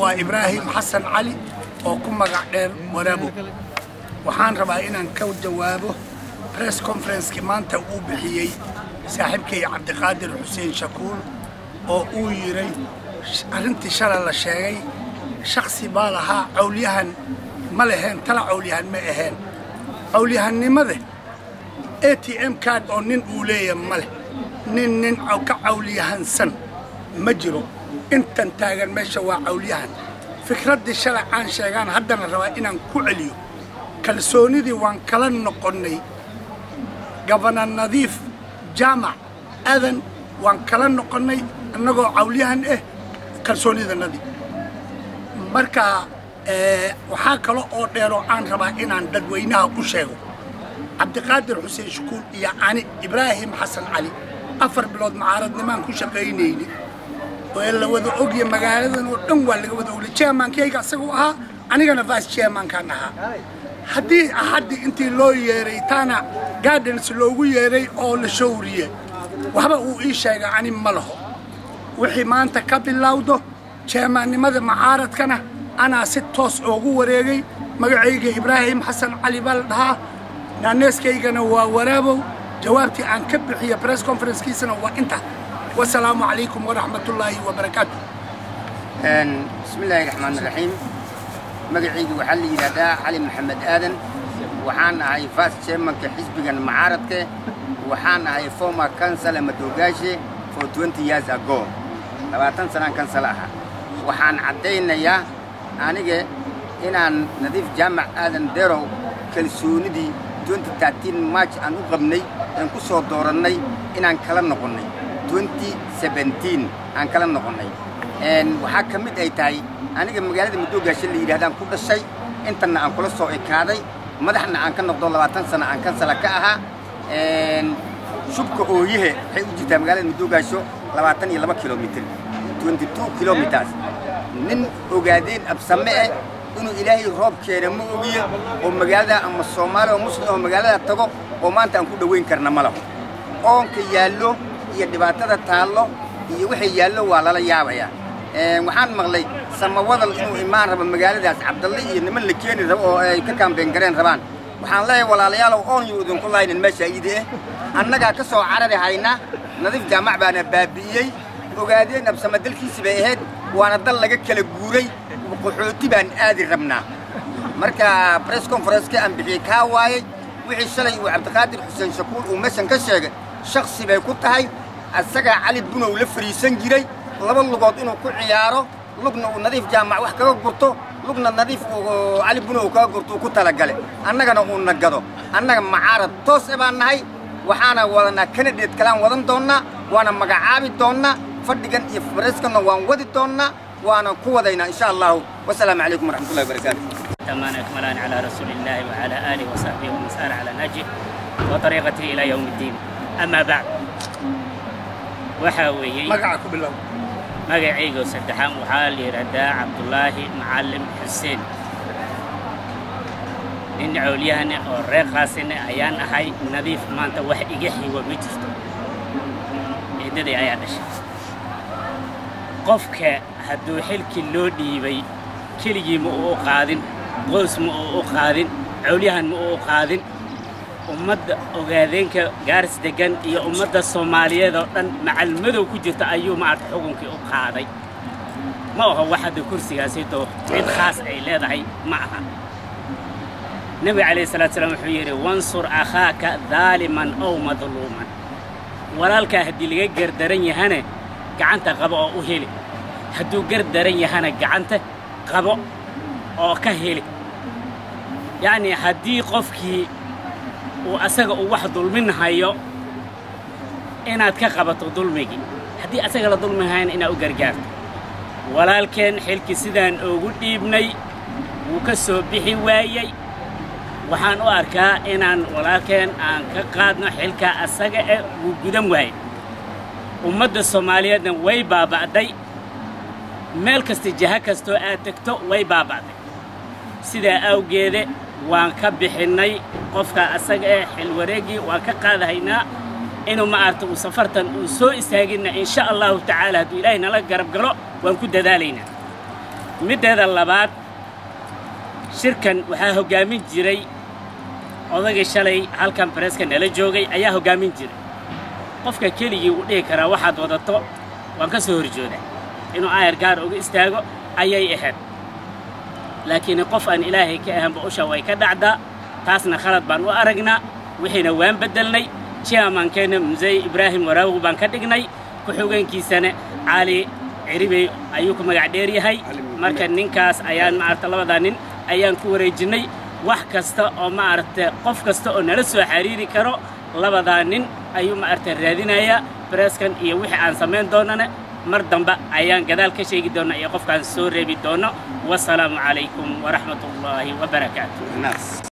إبراهيم حسن علي وكم مقعدين ورابو وحان ربا إنان كو جوابه بريس كونفرنس كمان تقو بحيي صاحبكي عبد القادر حسين شكور oo yiray arintii shalay la sheegay shakhsi baa lahaa awliyahan ma lahayn tala awliyahan ma ahayn awliyahanimada ATM card oo nin uu leeyahay ma leh nin ka awliyahansan ma jiro intan taagan meesha waa awliyahan fikradii shalay aan sheegaan haddana rabaa inaan ku celiyo kalsoonidii waan kala noqonnay Governor Nadiif Jaamac Adan waan kala noqonnay annagoo awliyahan kalsoonida nadi marka waxa kale oo dheero aan rabaa inaan dadweynaha u sheego Cabdiqaadir Xuseen Shukuur iyo ani Ibraahim Xasan Cali afar bilood mucaaradnimaan ku shaqeynayni oo la wada ogay magaaladan oo dhan waa laga wada ogay chairman-kayga asagoo ahaa anigana vice chairman-kan ahaa haddii intii loo yeeray taana gardens loogu yeeray oo la showriyay waxba uu ii sheegay ani ma laho wixii maanta ka bilowdo chairman-nimada mucaaradkana anaa si toos ugu wareegay magacayga Ibraahim Xasan Cali bal dhaha naaneeskaygana waa waraabow jawaabtii aan ka bixiyo press conference kiisana waa inta wassalaamu calaykum waraxmatullaahi wabarakaatuh bismillaahi raxmaani raxiim magacaygu waxaa la yidhaahdaa Cali Maxamed Aadan waxaan ahay vice chairman-ka xisbigan mucaaradka waxaan ahay former councilor Madoogaashe for 20 years ago 20 سنة كان صلاحها وحان عدينا يا أنيجي إن نضيف جامع آدم ديرو كلسوني دي 2013 ماتش أنو قبني أنكو صور دورني إن كلام نقولني 2017 أن كلام نقولني إن وحكمت أي تاي أنيجي مجالد مدوجة اللي يريدان كل شيء إنتنا أن كل صور إكادي مدحنا أن كان نقول 20 سنة أن كان صلاحها إن شبكة أويه هي وجدت مجالد مدوجة شو 22 كيلومتر 22 كيلومتر نن أوجادين أبسمعه إنه إلهي رب كريم أوجيه ومجالده أما الصومال ومسلم ومجالده تجو وما أنت أنكو دوين كرنا ماله أون كيالو يدبعته تالو يوحي يالو ولا لا يابيا وحن مغلي سما وضل إنه إيمان رب مجالده عبد الله ينمل لكيني ككام بينكرين ربان وحن لا ولا يالو أون يودون كل هاي المشاهير أنك كسر عربي هاينا نضيف جامع بنا بابيي وقاعدين بسمة الكيس بيهد وأنا ضل لقيت كل جوري وقحوتي بان آدي ربنا مركا بريس كونفرنس كأن بحكي هواي وعيشلي وعبد القادر حسين شكور ومسن كشجع شخصي بيكون هاي السجع علي بنا ولفري سنجري لبل لقط إنه كل عياره لقنا ونضيف جامع وحكا قرطو لقنا نضيف علي بنا وكا قرطو كتلا جله أنا كنا نقدو أنا معارض توس إبان هاي وحنا ولنا كندي كلام ودن دونا وأنا مجعابي دونا فردقن يفرسكنا وان ودي دونا وأنا قوة دينا إن شاء الله والسلام عليكم ورحمة الله وبركاته. تمام أكملان على رسول الله وعلى آله وصحبه ومن سار على نهجه وطريقته إلى يوم الدين. أما بعد وحاوي مقعكم بالله مقعيقو سدحان وحالي رداء عبد الله معلم حسين إن عليانا الرقاصين أيان هاي نظيف ما أنت واحد يجحي ومجستو إذا دي أيان الشيء قفك هدو حلك اللودي بي كلي مو قادن قوس مو قادن عليان مو قادن أمد أوغادينك جارس دجن يا أمد الصومالية ذا مع المدو كجت أيو مع حكمك أقاضي ما هو واحد كرسي هسيتو عيد خاص إلى ذي معها النبي عليه الصلاة والسلام حيري وانصر أخاك ظالما أو مظلوما ولالك هدي اللي قردرين هنا قعنت غبا أو هيلي هدو قردرين هنا قعنت غبا أو كهيلي يعني هدي قفكي وأساق واحد ظلمين هايو إنا تكغبت ظلمي هدي أساق ظلمين هاين إنا أقرقار ولالكن حلك سيدان أقول ابني وكسو بحي وايي waxaan u arkaa inaan walaalkeen aan ka qaadno xilka asaga ee uu gudan waayay ummadda Soomaaliyeedna way baaba'day meel kasta jaha kasto aad tagto way baaba'day sida awgeede waan ka bixinay qofka asaga ee xil wareegi waan ka qaadahaynaa inuu ma arto safartan uu soo istaagina insha Allah ta'ala haduu Ilaahay nala garab galo waan ku dadaalaynaa mideeda labaad shirkan waxaa hogaamin jiray odagii shalay halkan bareeska nala joogay ayaa hogaamin jiray qofka keligii uu dhihi karaa waxaad wadato waan ka soo horjoodaa inuu aayar gaar uga istaago ayay ahayd laakiin qof aan ilaahay ka ahaanba usha way ka dhacdaa taasna khalad baan u aragnaa wixiina waan bedelnay chairmankeena Mzee Ibrahim Waraawi baan ka dhignay ku-xigeenkiisana Cali Ciribey ayuu ku magac dheer yahay marka ninkaas ayaan maarta labada nin ayaan ku wareejinay wax kasta oo maarta qof kasta oo nala soo xiriiri karo labada nin ayuu maarta raadinaya bareeskan iyo wixii aan sameyn doonana mar damba ayaan gadaal ka sheegi doona iyo qofkaan soo reebi doono wassalaamu calaykum waraxmatullaahi wabarakaatuh